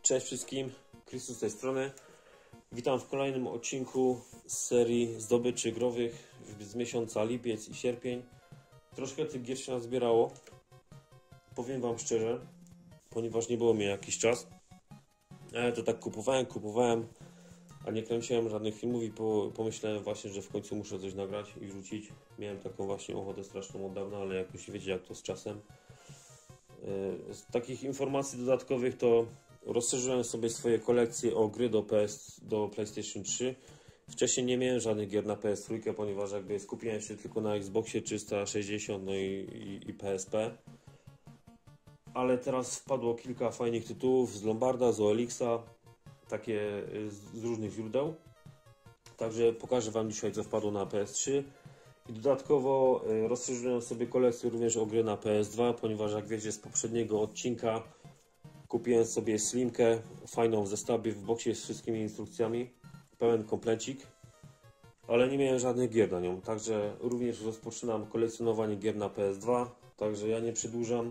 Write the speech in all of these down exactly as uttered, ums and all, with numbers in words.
Cześć wszystkim, Chrystus z tej strony. Witam w kolejnym odcinku z serii zdobyczy growych z miesiąca lipiec i sierpień. Troszkę tych gier się nazbierało, powiem wam szczerze, ponieważ nie było mnie jakiś czas. Ja to tak kupowałem, kupowałem, a nie kręciłem żadnych filmów i pomyślałem właśnie, że w końcu muszę coś nagrać i wrzucić. Miałem taką właśnie ochotę straszną od dawna, ale jakoś wiecie jak to z czasem. Z takich informacji dodatkowych to rozszerzyłem sobie swoje kolekcje o gry do, P S, do PlayStation trzy. Wcześniej nie miałem żadnych gier na P S trzy, ponieważ jakby skupiłem się tylko na Xboxie trzysta sześćdziesiąt no i, i, i P S P. Ale teraz wpadło kilka fajnych tytułów z Lombarda, z O L X-a, takie z, z różnych źródeł. Także pokażę wam dzisiaj, co wpadło na P S trzy. I dodatkowo y, rozszerzyłem sobie kolekcję również o gry na P S dwa, ponieważ jak wiecie z poprzedniego odcinka kupiłem sobie Slimkę, fajną w zestawie, w boksie z wszystkimi instrukcjami, pełen komplecik, ale nie miałem żadnych gier na nią, także również rozpoczynam kolekcjonowanie gier na P S dwa, także ja nie przedłużam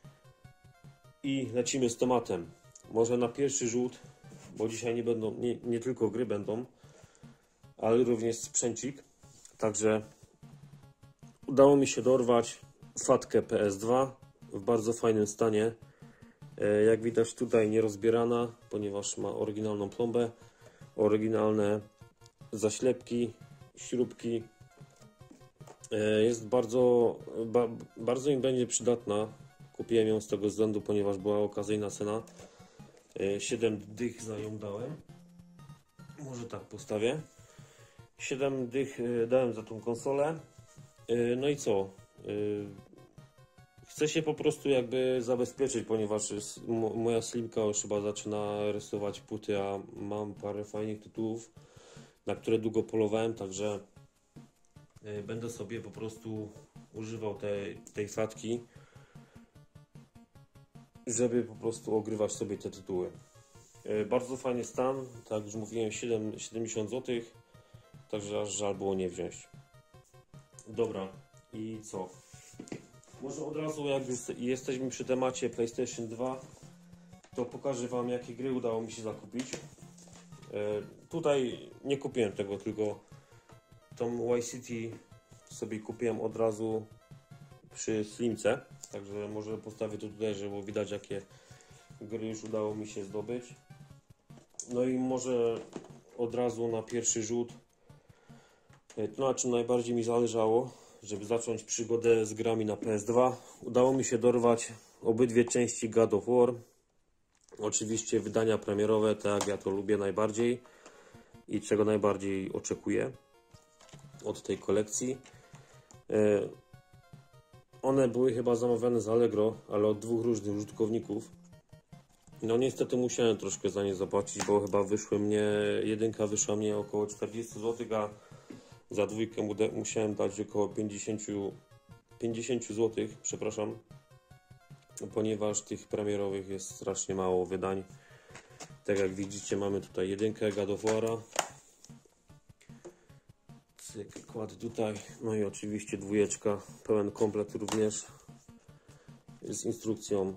i lecimy z tematem. Może na pierwszy rzut, bo dzisiaj nie będą, nie, nie tylko gry będą, ale również sprzęcik, także udało mi się dorwać fatkę P S dwa w bardzo fajnym stanie. Jak widać tutaj nierozbierana, ponieważ ma oryginalną plombę, oryginalne zaślepki, śrubki. Jest bardzo, ba, bardzo im będzie przydatna. Kupiłem ją z tego względu, ponieważ była okazyjna cena. siedem dych za ją dałem. Może tak postawię. siedem dych dałem za tą konsolę. No i co? Chcę się po prostu jakby zabezpieczyć, ponieważ moja Slimka już chyba zaczyna rysować płyty, a mam parę fajnych tytułów, na które długo polowałem, także będę sobie po prostu używał tej, tej fatki, żeby po prostu ogrywać sobie te tytuły. Bardzo fajny stan, tak jak już mówiłem, siedemdziesiąt złotych, także aż żal było nie wziąć. Dobra, i co? Może od razu, jak jesteśmy przy temacie PlayStation dwa, to pokażę wam, jakie gry udało mi się zakupić. E, tutaj nie kupiłem tego, tylko tą Y City sobie kupiłem od razu przy Slimce. Także może postawię to tutaj, żeby widać, jakie gry już udało mi się zdobyć. No i może od razu na pierwszy rzut, to na czym najbardziej mi zależało, żeby zacząć przygodę z grami na P S dwa. Udało mi się dorwać obydwie części God of War. Oczywiście wydania premierowe, tak jak ja to lubię najbardziej i czego najbardziej oczekuję od tej kolekcji. One były chyba zamawiane z Allegro, ale od dwóch różnych użytkowników. No niestety musiałem troszkę za nie zapłacić, bo chyba wyszły mnie, jedynka wyszła mnie około czterdzieści złotych, a za dwójkę musiałem dać około pięćdziesiąt złotych, przepraszam, ponieważ tych premierowych jest strasznie mało wydań. Tak jak widzicie, mamy tutaj jedynkę God of War'a. Cyk, kładę tutaj. No i oczywiście dwójeczka, pełen komplet również z instrukcją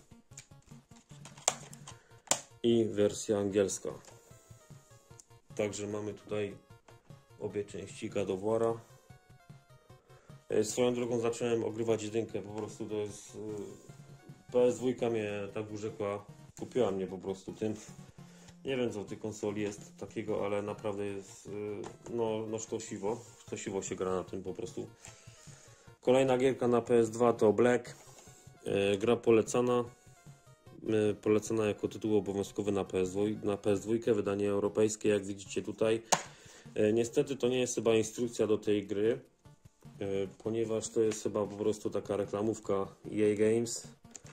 i wersja angielska. Także mamy tutaj obie części God of War'a. Swoją drogą zacząłem ogrywać jedynkę, po prostu to jest P S dwa mnie tak urzekła, kupiła mnie po prostu tym. Nie wiem, co w tej konsoli jest takiego, ale naprawdę jest no, no sztosiwo, sztosiwo się gra na tym po prostu. Kolejna gierka na P S dwa to Black, gra polecana, polecana jako tytuł obowiązkowy na P S dwa, na P S dwa, wydanie europejskie, jak widzicie tutaj. Niestety to nie jest chyba instrukcja do tej gry, ponieważ to jest chyba po prostu taka reklamówka E A Games.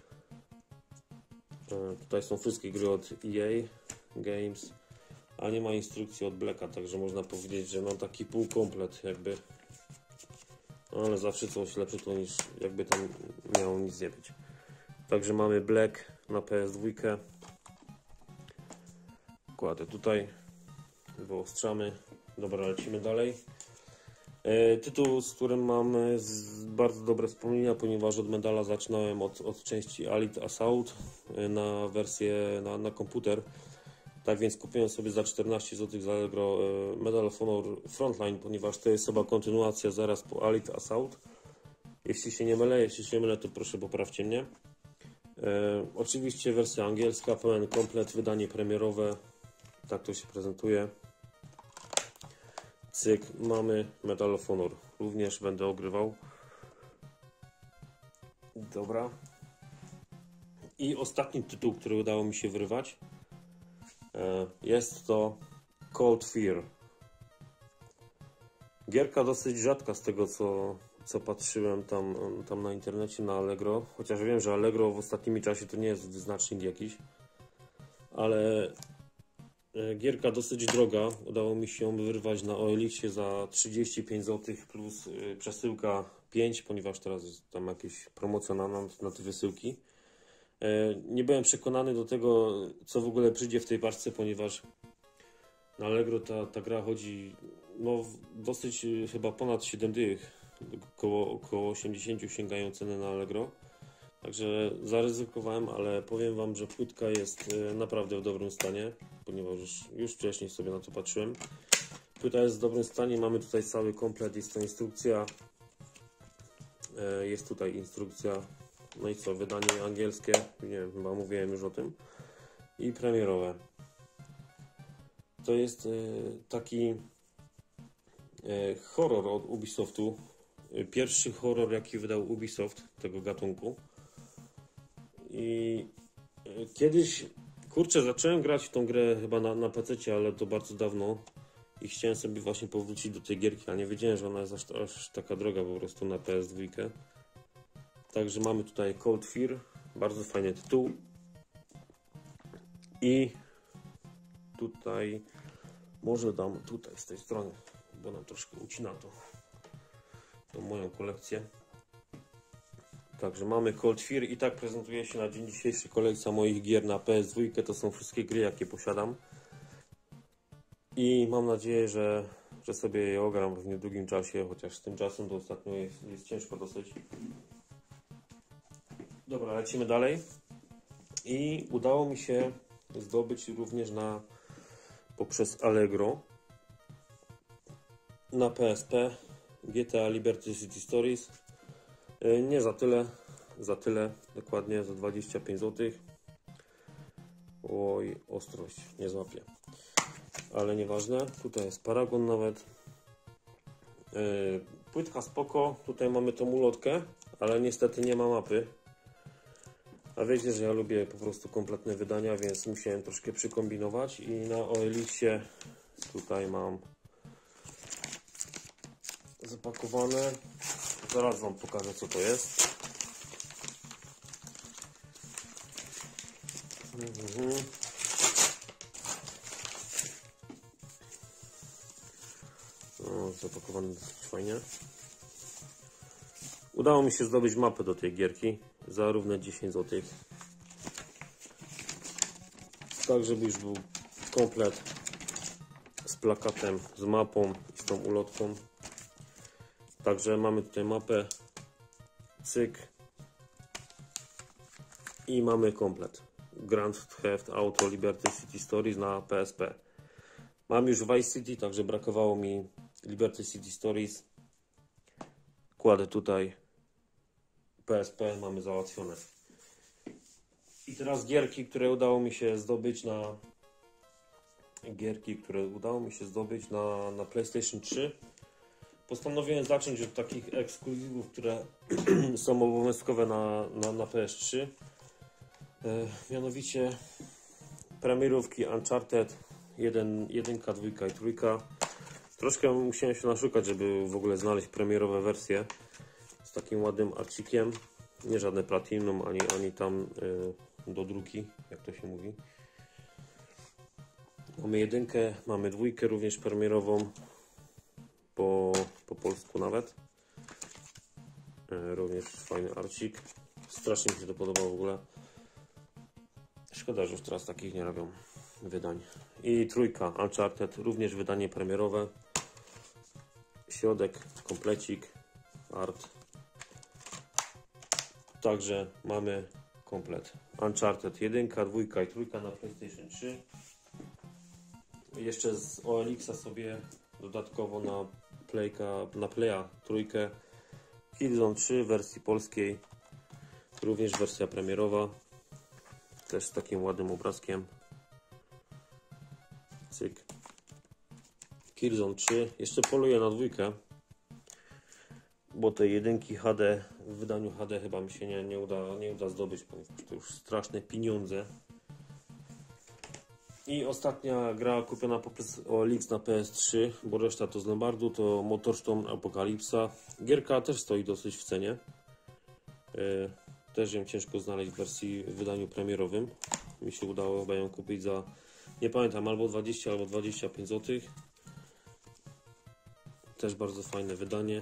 Tutaj są wszystkie gry od E A Games, a nie ma instrukcji od Blacka, także można powiedzieć, że mam taki półkomplet jakby. No, ale zawsze coś lepsze to niż jakby tam miało nic nie być. Także mamy Black na P S dwa. Kładę tutaj, wyostrzamy. Dobra, lecimy dalej. E, tytuł, z którym mam z, bardzo dobre wspomnienia, ponieważ od medala zaczynałem od, od części Allied Assault e, na wersję na, na komputer. Tak więc kupiłem sobie za czternaście złotych z Allegro e, Medal of Honor Frontline, ponieważ to jest chyba kontynuacja zaraz po Allied Assault. Jeśli się nie mylę, jeśli się mylę, to proszę poprawcie mnie. E, oczywiście wersja angielska, pełen komplet, wydanie premierowe. Tak to się prezentuje. Cyk, mamy Medal of Honor. Również będę ogrywał. Dobra. I ostatni tytuł, który udało mi się wyrwać, e, jest to Cold Fear. Gierka dosyć rzadka z tego, co, co patrzyłem tam, tam na internecie, na Allegro. Chociaż wiem, że Allegro w ostatnim czasie to nie jest wyznacznik jakiś. Ale gierka dosyć droga. Udało mi się ją wyrwać na O L X za trzydzieści pięć złotych plus przesyłka pięć, ponieważ teraz jest tam jakieś promocja na, na, na te wysyłki. Nie byłem przekonany do tego, co w ogóle przyjdzie w tej paczce, ponieważ na Allegro ta, ta gra chodzi no, dosyć chyba ponad siedem dych. Około, około osiemdziesiąt sięgają ceny na Allegro. Także zaryzykowałem, ale powiem Wam, że płytka jest naprawdę w dobrym stanie, ponieważ już, już wcześniej sobie na to patrzyłem. Płyta jest w dobrym stanie, mamy tutaj cały komplet, jest to instrukcja, jest tutaj instrukcja, no i co, wydanie angielskie, nie wiem, chyba mówiłem już o tym, i premierowe. To jest taki horror od Ubisoftu, pierwszy horror, jaki wydał Ubisoft tego gatunku. I kiedyś, kurczę, zacząłem grać w tą grę chyba na, na pececie, ale to bardzo dawno i chciałem sobie właśnie powrócić do tej gierki, a nie wiedziałem, że ona jest aż, aż taka droga po prostu na P S dwa. Także mamy tutaj Cold Fear, bardzo fajny tytuł. I tutaj, może dam tutaj z tej strony, bo nam troszkę ucina to, tą moją kolekcję. Także mamy Cold Fear i tak prezentuje się na dzień dzisiejszy kolekcja moich gier na P S dwa. To są wszystkie gry, jakie posiadam. I mam nadzieję, że, że sobie je ogram w niedługim czasie, chociaż z tym czasem to ostatnio jest, jest ciężko dosyć. Dobra, lecimy dalej. I udało mi się zdobyć również na poprzez Allegro na P S P G T A Liberty City Stories. Nie za tyle, za tyle, dokładnie za dwadzieścia pięć złotych. Oj, ostrość, nie złapię. Ale nieważne, tutaj jest paragon nawet. Yy, płytka spoko, tutaj mamy tą ulotkę, ale niestety nie ma mapy. A wiecie, że ja lubię po prostu kompletne wydania, więc musiałem troszkę przykombinować i na O L X-ie tutaj mam zapakowane. Zaraz Wam pokażę, co to jest. Mhm. No, zapakowane dosyć fajnie. Udało mi się zdobyć mapę do tej gierki za równe dziesięć złotych. Tak, żeby już był komplet z plakatem, z mapą i z tą ulotką. Także mamy tutaj mapę, cyk i mamy komplet. Grand Theft Auto Liberty City Stories na P S P. Mam już Vice City, także brakowało mi Liberty City Stories. Kładę tutaj P S P, mamy załatwione. I teraz gierki, które udało mi się zdobyć na gierki, które udało mi się zdobyć na, na PlayStation trzy. Postanowiłem zacząć od takich ekskluzywów, które są obowiązkowe na, na, na P S trzy. E, mianowicie premierówki Uncharted jeden, jeden, dwa i trzy. Troszkę musiałem się naszukać, żeby w ogóle znaleźć premierowe wersje z takim ładnym arcikiem. Nie żadne platinum, ani, ani tam y, do druki, jak to się mówi. Mamy jedynkę, mamy dwójkę również premierową, po, po polsku nawet. Y, również fajny arcik. Strasznie mi się to podoba w ogóle. Szkoda, że już teraz takich nie robią wydań. I trójka Uncharted, również wydanie premierowe. środek, komplecik, art. Także mamy komplet. Uncharted jeden, dwa i trzy na PlayStation trzy. Jeszcze z O L X a sobie dodatkowo na Playka, na Playa trójkę. Killzone trzy w wersji polskiej. Również wersja premierowa. Też z takim ładnym obrazkiem. Cyk. Killzone trzy. Jeszcze poluję na dwójkę. Bo te jedynki H D w wydaniu H D chyba mi się nie, nie, uda, nie uda zdobyć, ponieważ to już straszne pieniądze. I ostatnia gra kupiona poprzez O L X na P S trzy, bo reszta to z Lombardu, to Motorstorm Apocalypse. Gierka też stoi dosyć w cenie. Yy, też ją ciężko znaleźć w wersji w wydaniu premierowym. Mi się udało chyba ją kupić za, nie pamiętam, albo dwadzieścia, albo dwadzieścia pięć złotych. Też bardzo fajne wydanie.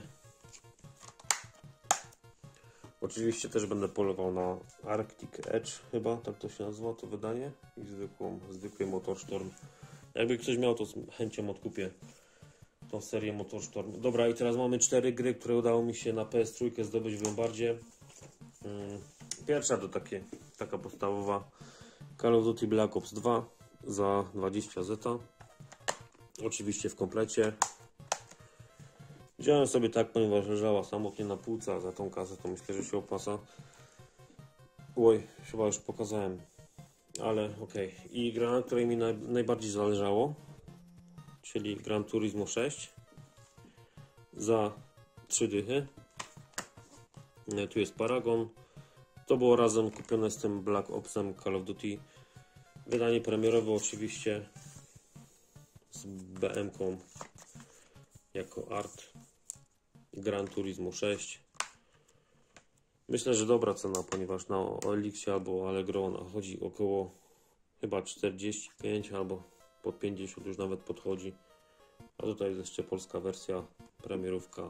Oczywiście też będę polował na Arctic Edge, chyba tak to się nazywa to wydanie, i zwykłą, zwykły Motorstorm. Jakby ktoś miał, to z chęcią odkupię tą serię Motorstorm. Dobra, i teraz mamy cztery gry, które udało mi się na P S trzy zdobyć w Lombardzie. Pierwsza to takie, taka podstawowa Call of Duty Black Ops dwa za dwadzieścia zeta. Oczywiście w komplecie. Wziąłem sobie tak, ponieważ leżała samotnie na półce, a za tą kasę to myślę, że się opłaca. Oj, chyba już pokazałem, ale okej. Okay. I gra, na której mi naj, najbardziej zależało, czyli Gran Turismo sześć za trzy dychy. Tu jest Paragon. To było razem kupione z tym Black Opsem Call of Duty. Wydanie premierowe oczywiście z B M-ką jako art. Gran Turismo sześć. Myślę, że dobra cena, ponieważ na O L X albo Allegro ona chodzi około chyba czterdzieści pięć albo pod pięćdziesiąt już nawet podchodzi. A tutaj jest jeszcze polska wersja, premierówka.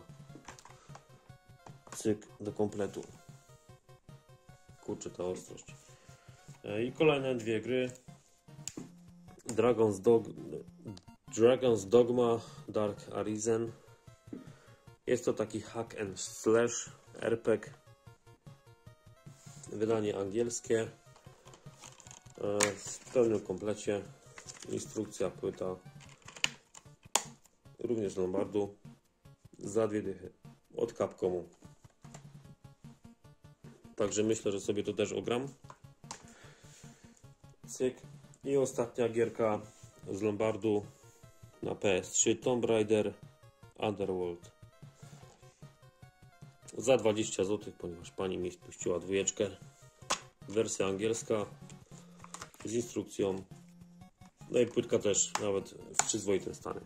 Cyk do kompletu. Kurczę, ta ostrość. I kolejne dwie gry. Dragon's, Dog... Dragon's Dogma Dark Arisen. Jest to taki hack and slash R P G. Wydanie angielskie. W pełnym komplecie. Instrukcja, płyta. Również z Lombardu. Za dwie dychy. Od Capcomu. Także myślę, że sobie to też ogram. Cyk. I ostatnia gierka z Lombardu na P S trzy. Tomb Raider Underworld. Za dwadzieścia złotych, ponieważ pani mi spuściła dwójeczkę. Wersja angielska z instrukcją. No i płytka też nawet w przyzwoitym stanie.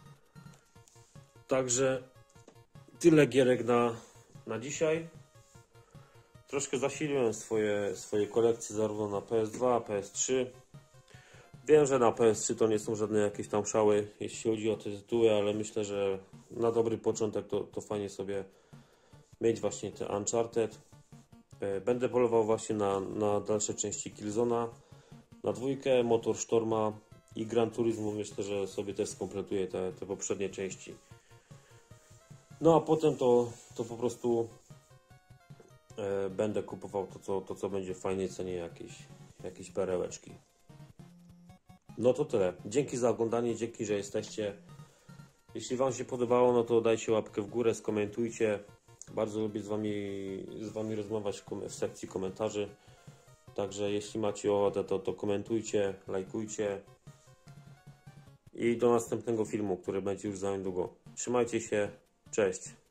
Także tyle gierek na, na dzisiaj. Troszkę zasiliłem swoje, swoje kolekcje zarówno na P S dwa, P S trzy. Wiem, że na P S trzy to nie są żadne jakieś tam szały, jeśli chodzi o te tytuły, ale myślę, że na dobry początek to, to fajnie sobie mieć właśnie te Uncharted. Będę polował właśnie na, na dalsze części Killzona, na dwójkę, Motorstorma i Gran Turismo. Myślę, że sobie też skompletuję te, te poprzednie części. No a potem to, to po prostu e, będę kupował to co, to, co będzie w fajnej cenie, jakieś, jakieś perełeczki. No to tyle. Dzięki za oglądanie, dzięki, że jesteście. Jeśli Wam się podobało, no to dajcie łapkę w górę, skomentujcie. Bardzo lubię z Wami, z wami rozmawiać w, w sekcji komentarzy. Także jeśli macie ochotę, to, to komentujcie, lajkujcie. I do następnego filmu, który będzie już za niedługo. Trzymajcie się, cześć.